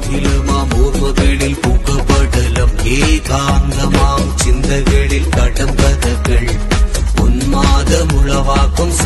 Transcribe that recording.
കുടിലമാം ഓർമ്മകളിൽ പുകപടലം ഏകാന്തമാം ചിന്തകളിൽ കടം കഥകൾ ഉന്മാദമുളവാക്കും